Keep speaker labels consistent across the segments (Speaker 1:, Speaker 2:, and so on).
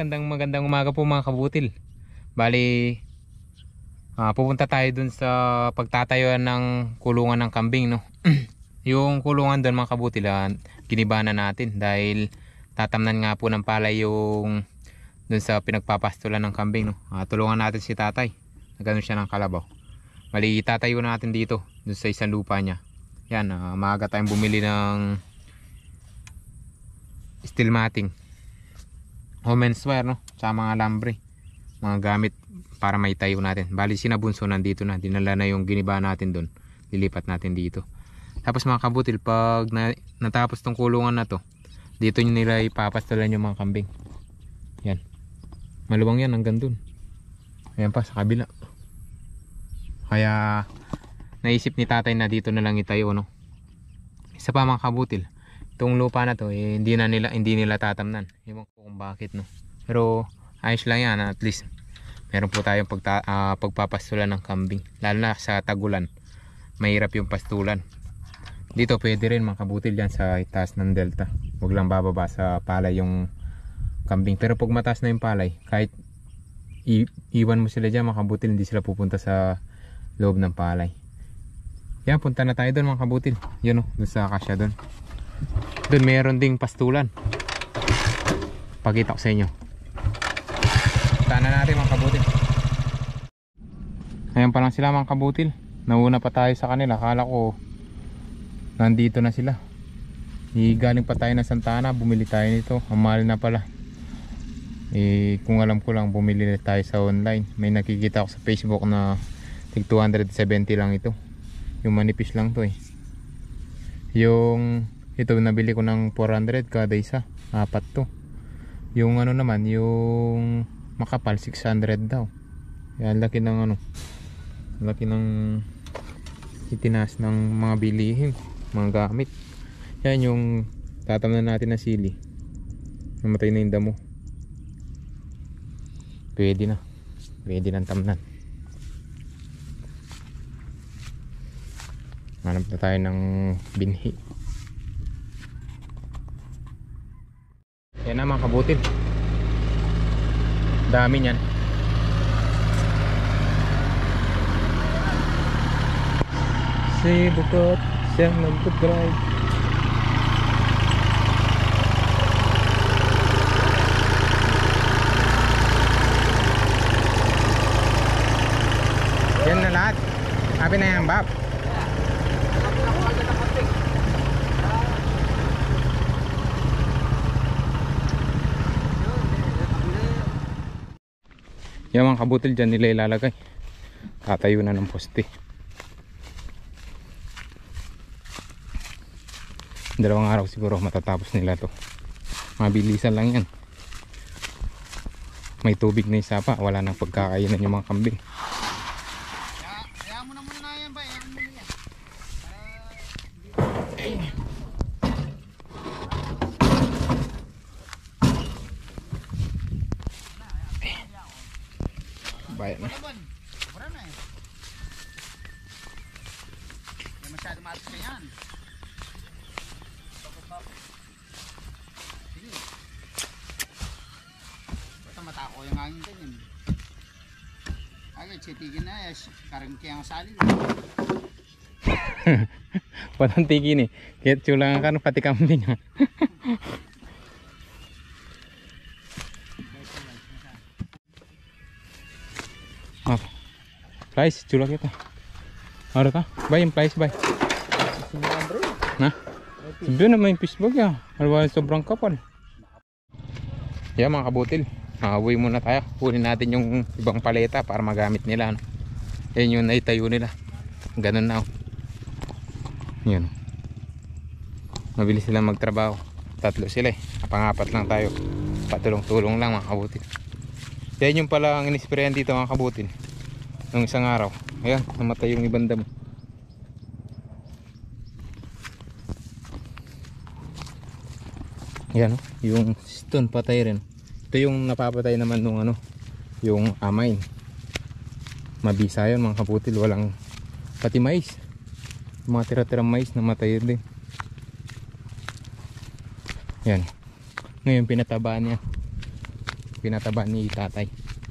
Speaker 1: magandang umaga po mga kabutil. Bali, pupunta tayo dun sa pagtatayuan ng kulungan ng kambing, no? Yung kulungan dun mga kabutil, giniba na natin dahil tatamnan nga po ng palay yung dun sa pinagpapastulan ng kambing, no? Tulungan natin si tatay. Nagano siya ng kalabaw. Bali, tatayo natin dito dun sa isang lupa niya. Yan, maaga tayong bumili ng steel matting o menswear, no? Sa mga lambre, mga gamit para may tayo natin. Bali sinabunso nandito na, dinala na yung giniba natin doon, lilipat natin dito. Tapos mga kabutil, pag natapos tong kulungan na to, dito nila ipapastulan yung mga kambing. Yan, maluwang yan hanggang dun. Ayan pa sa kabila. Kaya naisip ni tatay na dito na lang itayo, no? Isa pa mga kabutil, itong lupa na to hindi nila tatamnan. Ewan ko kung bakit, no? Pero ayos lang yan, at least meron po tayong pagpapastulan ng kambing, lalo na sa tagulan, mahirap yung pastulan. Dito pwede rin mga kabutil yan sa itaas ng delta, huwag lang bababa sa palay yung kambing. Pero pag mataas na yung palay, kahit iwan mo sila dyan mga kabutil, hindi sila pupunta sa loob ng palay. Yan, punta na tayo doon mga kabutil. Yun, oh, doon sa kasya doon. Doon meron ding pastulan. Pakita ko sa inyo. Punta na natin mga kabutil. Ayan pa lang sila mga kabutil. Nauna pa tayo sa kanila. Akala ko nandito na sila. Galing pa tayo na Santa Ana, bumili tayo nito. Ang mahal na pala. Kung alam ko lang, bumili na tayo sa online. May nakikita ko sa Facebook na tig 270 lang ito. Yung manipis lang to Yung ito nabili ko ng 400 kada isa, apat to. Yung ano naman, yung makapal 600 daw. Yan, laki ng laki ng itinaas ng mga bilihin, mga gamit. Yan yung tatamnan natin na sili. Namatay na yung damo. Pwede ng tamnan. Hanap na tayo ng binhi. Yan na mga kabutil, dami niyan. Si bukot siyang nagdadrive. Yan na lahat. Sabi na yan, Bob. Yung mga kabutil dyan nila ilalagay. Tatayo na ng poste. Dalawang araw siguro matatapos nila to. Mabilisan lang yan. May tubig na isa pa, wala nang pagkakainan yung mga kambing.
Speaker 2: Kaya mo na muna yan ba? Kaya mo muna yan.
Speaker 1: Bayan na.
Speaker 2: Wala na eh. Hindi masyado matas na yan. Sige. Basta matako yung hangin ganyan. Agad sitigin na eh. Karang kaya ang salin.
Speaker 1: Patang tigin kaya chulang kan pati kambing. Flies, chula kita. Ada ka? Bay, yung flies bay. Nah, sabi na may fishbag ya. Alwa sobrang kapal. Yan mga kabutil, uwi muna tayo. Kunin natin yung ibang paleta para magamit nila. Yan yung naitayo nila. Ganun na. Yan. Mabilis sila magtrabaho. Tatlo sila Pangapat lang tayo. Patulong-tulong lang mga kabutil. Yan yung pala ang inisprayan dito mga kabutil. Nung isang araw, ayan, namatay yung ibang damo. Ayan, yung stone patay rin. Ito yung napapatay naman nung yung amain. Mabisa yun mga kaputil, walang pati mais. Mga tira-tirang mais namatay din. Ayan, ngayon pinatabaan niya. pinataba ni tatay.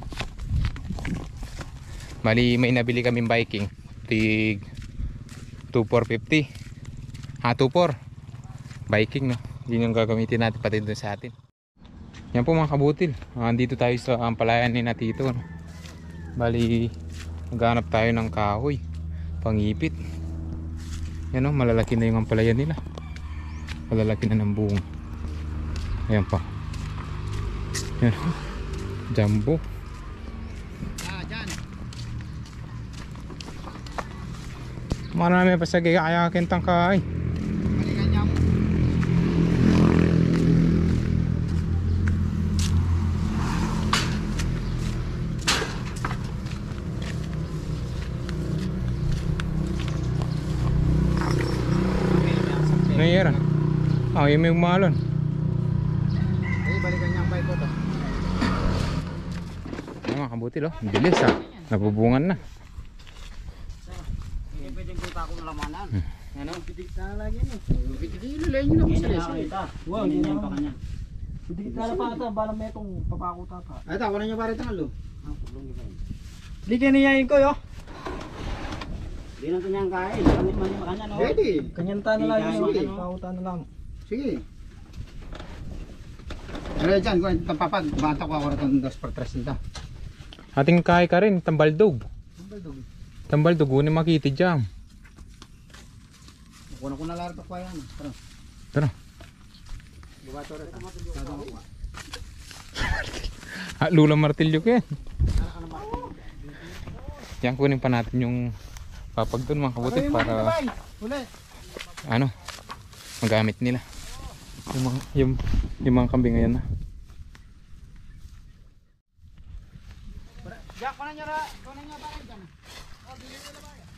Speaker 1: Bali may nabili kaming Viking tig 2,450. 2,4 Viking, no? Yun yung gagamitin natin pati doon sa atin. Yan po mga kabutil, andito tayo sa ampalayan ni Natito, no? Bali maghanap tayo ng kahoy pangipit. Yan, no? Malalaki na yung ampalayan nila, malalaki na ng buong. Ayan pa, yan, jumbo.
Speaker 2: Dyan.
Speaker 1: Marami pa sa gagayakin tangkay.
Speaker 2: Balikan niya mo.
Speaker 1: Nangyayara? Yung may umalon.
Speaker 2: Balikan niya ang bike ko to.
Speaker 1: Mga kabutil, oh, bilis ha. Nabubungan na.
Speaker 2: Hindi pwedeng kita ko nalamanan. Ano? Pitik na lagi niya. Ilulay niyo lang sa lesa.
Speaker 3: Wow, hindi na pa kanya. Pitik na pa ata, balang may itong papako tata.
Speaker 2: Ay, tawa na niyo pare tangalo.
Speaker 3: Hindi kaniyayin ko yo. Hindi na ito niyang kain. Kamit man yung kanya no.
Speaker 2: Pwede.
Speaker 3: Kanyanta na lang yun.
Speaker 2: Sige.
Speaker 3: Pauta na lang.
Speaker 2: Sige. Pero dyan, kung tampapag, bata ko ako na itong 2x3 nito.
Speaker 1: Ating kay ka rin, tambaldog. Tambaldog, unin makiti dyan.
Speaker 2: Kuha ko na laro pa yan. Tara.
Speaker 1: Tara.
Speaker 2: Bubato rin.
Speaker 1: Lula martilyo ko yan. Yan, kunin pa natin yung papag doon mga kabutil para ano, magamit nila. Yung mga kambing ngayon na.
Speaker 2: Jack, kunan niya parang dyan. O, bilhin nyo na ba yan?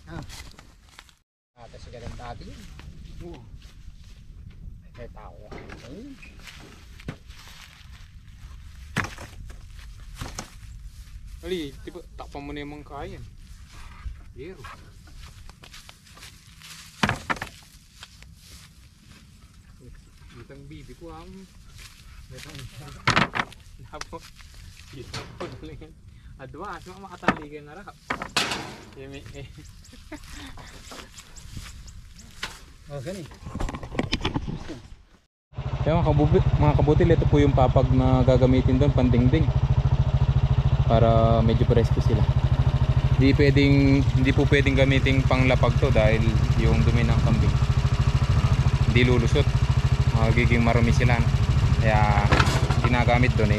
Speaker 2: Tapos ganun dati yun. Oo. May tao.
Speaker 1: Ali, diba, takpan mo na yung mga kayan. Yero. Itang bibi ko ang napo galing adwa asma makatali ka nga rap yemi
Speaker 2: gani
Speaker 1: kaya mga kabutil, ito po yung papag na gagamitin doon pandingding para medyo presko sila. Hindi po pwedeng gamitin panglapag to dahil yung dumi ng kambing hindi lulusot, magiging marumi sila, no? Kaya ginagamit doon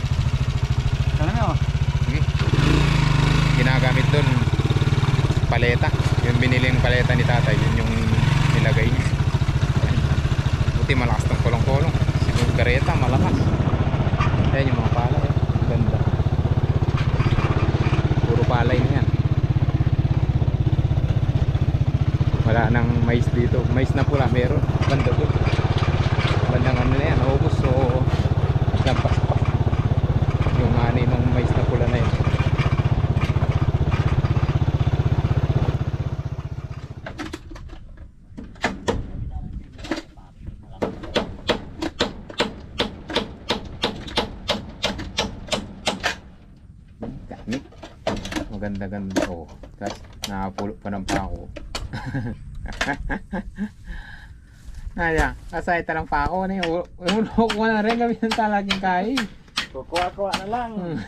Speaker 1: ginagamit doon paleta, yung biniling paleta ni tatay, yun yung nilagay niya. Buti malakas ng kolong-kolong, siguro kareta malakas. Ayan yung mga palay, ganda, puro palay na yan. Wala nang mais dito, mais na pula meron banda doon, bandang ano na yan, naubos, so lampas pa yung ani ng mais na pula na yun. Maganda-ganda, oh, tapos nakapulo pa ng pako. Ayan, kasay talang pako na yun. Ulok ko na rin kami ng talaging kain.
Speaker 3: Kukuha-kuha na lang.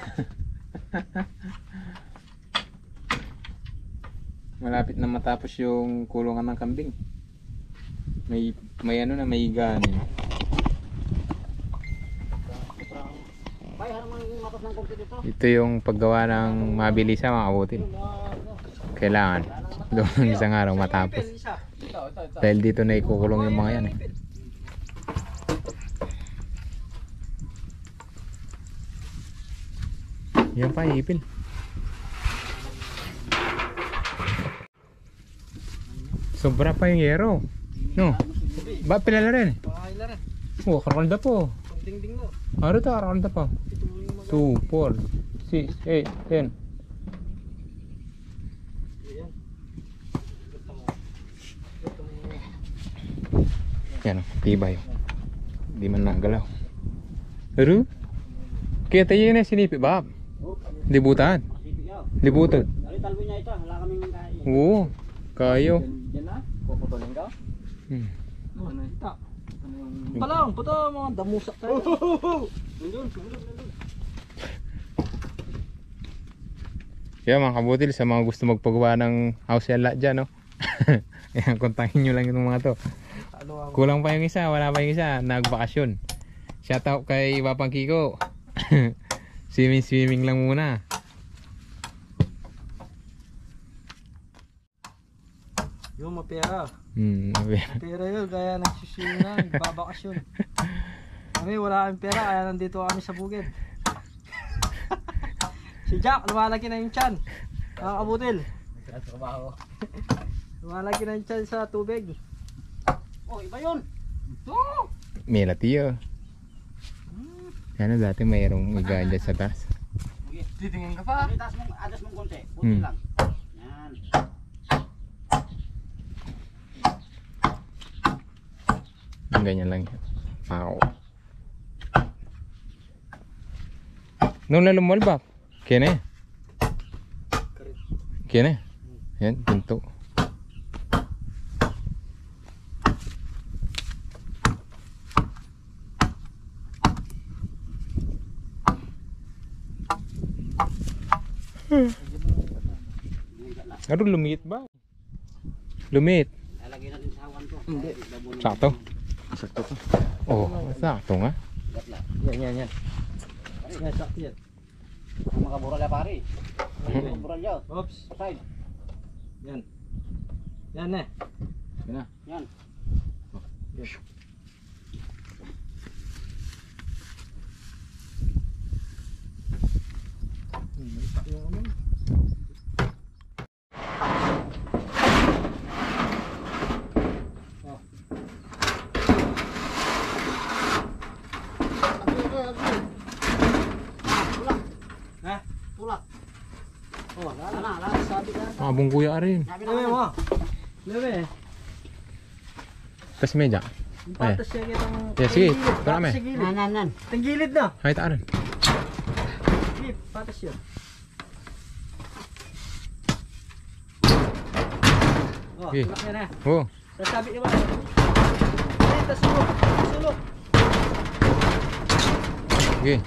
Speaker 1: Malapit na matapos yung kulungan ng kambing. May ano na, may ganin. Ito yung paggawa ng mabilis sa mga kabutil. Kailangan doon ng isang araw matapos. Dahil dito na ikukulong yung mga yan eh. Yan pa, ipil. Sobra pa yung yero. No? Ba pilala rin? Oh, karalda po.
Speaker 3: Ding-ding mo.
Speaker 1: Ano ito, karalda pa? 2, 4, 6, 8, 10. Yan, tibay. Hindi man nagalaw. Pero Kaya tayo na sinipi ba? Libutan.
Speaker 3: Masipig yaw.
Speaker 1: Libutan.
Speaker 3: Dali talbo niya ito, wala kaming mangkain.
Speaker 1: Oo. Kayo.
Speaker 2: Diyan na. Puputulin ka.
Speaker 1: Hmm.
Speaker 2: Ano ito? Ano yung...
Speaker 3: Palang, puto mga damusak tayo.
Speaker 2: Nandun, nandun.
Speaker 1: Kaya mga kabutil, sa mga gusto magpagawa ng house yala dyan, no? Ayan, kontakin nyo lang itong mga to. Kulang pa yung isa, wala pa yung isa, nagbakasyon. Shoutout kay Papang Kiko. Swimming lang muna.
Speaker 3: Yung mapera. Pera yun, kaya nagsuswing na, nagbabakasyon. Kami wala kaming pera, kaya nandito kami sa bukid. Si Jack, lumalaki na yung tiyan. Nakakabutil.
Speaker 2: Nagtrabaho.
Speaker 3: Lumalaki na yung tiyan sa tubig.
Speaker 2: Oh, iba yun.
Speaker 1: May latiyo. Yan dati mayroong igaan dyan sa taas.
Speaker 2: Titingin ka pa.
Speaker 3: Adas mong konti, buti lang. Yan.
Speaker 1: Ganyan lang yan. Wow. Nung lalumal ba? Kene? Kene? Yan, pinto. Ano, lumit ba? Lumit.
Speaker 3: Lalagyan natin sa hawan to.
Speaker 2: Hindi.
Speaker 1: Sakto?
Speaker 2: Sakto to.
Speaker 1: Oo, sakto nga.
Speaker 2: Yan.
Speaker 3: Yan, sakto yan.
Speaker 2: Ang makabural ya pare. Makabural ya.
Speaker 3: Oops.
Speaker 2: Side.
Speaker 3: Yan. Yan eh.
Speaker 2: Yan na. Yan.
Speaker 3: Tulak. Oh, lala, sabi ka.
Speaker 1: Abong kuya rin.
Speaker 3: Lebe mo. Lebe.
Speaker 1: Tas meja.
Speaker 3: Patas siya kitang...
Speaker 1: Ya, sige. Marami.
Speaker 3: Nan. Tanggilid na.
Speaker 1: Hay taaran.
Speaker 3: Sige, patas yun. Oh,
Speaker 1: Okay.
Speaker 3: tulak yan eh.
Speaker 1: Oo.
Speaker 3: Sasabi ka ba? Hey, tasulok. Tasulok.
Speaker 1: Okay.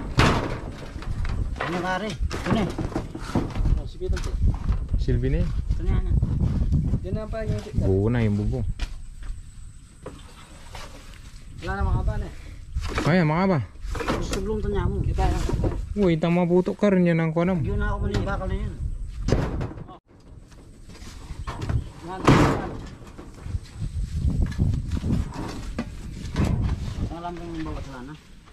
Speaker 3: Ano kare? Ito na. Oh, sige ito.
Speaker 1: Silbi na yun.
Speaker 3: Ito na yan. Yan na pa yung...
Speaker 1: Buo na yung bubo.
Speaker 3: Wala na mga kaban eh.
Speaker 1: Kaya mga ba?
Speaker 3: Sublong to niya mo. Kita yan.
Speaker 1: Uy, tama buto ka rin yan ang konam.
Speaker 3: Yun na ako mali bakal na yun. Yan. Alam ko yung bawat lana.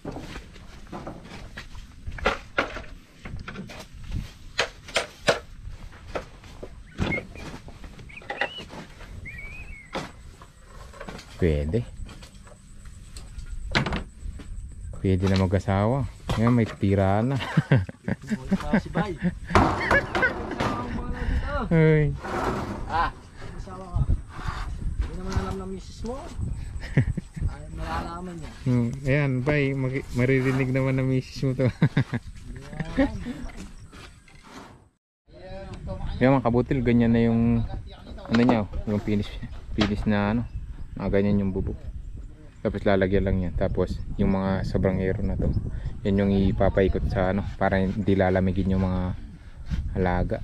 Speaker 1: Pwede. Pwede na mag-asawa. Ngayon may tira na.
Speaker 3: Si Bay.
Speaker 1: Ay.
Speaker 3: Asawa ka. Hindi naman alam ng misis mo. Ay, malalaman niya.
Speaker 1: Ayan, bay, maririnig naman ng misis mo to. Yan mga kabutil, ganyan na yung ano niya, yung finish na ano, ganyan yung bubog. Tapos lalagyan lang yan. Tapos yung mga sobrang aero na to, yan yung ipapaikot sa ano, para hindi lalamigin yung mga alaga.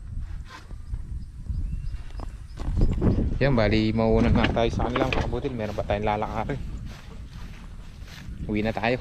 Speaker 1: Yan, bali mauuna na tayo sa kanilang kabutil. Meron pa tayong lalakarin. Uwi na tayo.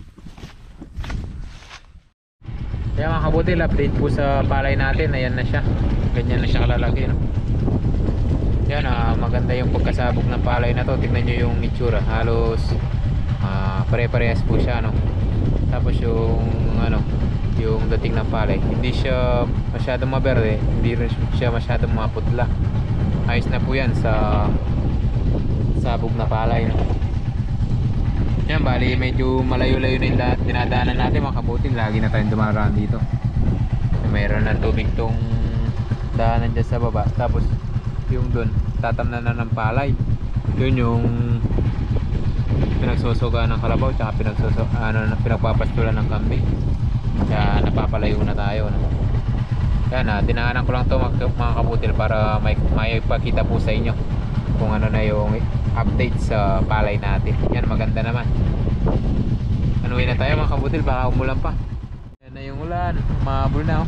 Speaker 1: Yan mga kabutil, update po sa palay natin. Ayan na siya. Ganyan na siya kalalaki, no? Yan, maganda yung pagkasabog ng palay na to. Tignan nyo yung itsura. Halos pare-parehas po siya, no? Tapos yung ano, yung dating ng palay, hindi siya masyadong maberde, hindi rin siya masyadong maputla. Ayos na po yan sa sabog na palay, no? Yan, bali medyo malayo-layo na yung dinadaanan natin mga kabutil. Lagi na tayong dumaraan dito. Mayroon ng tubig tong daanan dyan sa baba. Tapos yung dun tatamnan na ng palay. Yun yung pinagsusuga ng kalabaw tsaka pinagpapastulan ng kambing. Kaya napapalayo na tayo, no? Yan, dinaanan ko lang to mga kabutil para may ipakita po sa inyo kung ano na yung update sa palay natin. Yan, maganda naman. Anuhin na tayo mga kabutil, baka umulan pa. Yan na yung ulan, mahabol na, oh.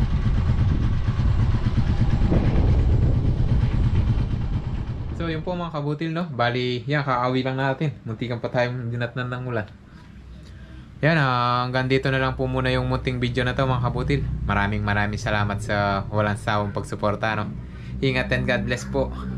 Speaker 1: So yun po mga kabutil, no? Bali, yan, kaawi lang natin. Muntikan pa tayong dinatnan ng ulan. Yan, hanggang dito na lang po muna yung munting video na to mga kabutil. Maraming salamat sa walang sawang pagsuporta, no? Ingat and God bless po.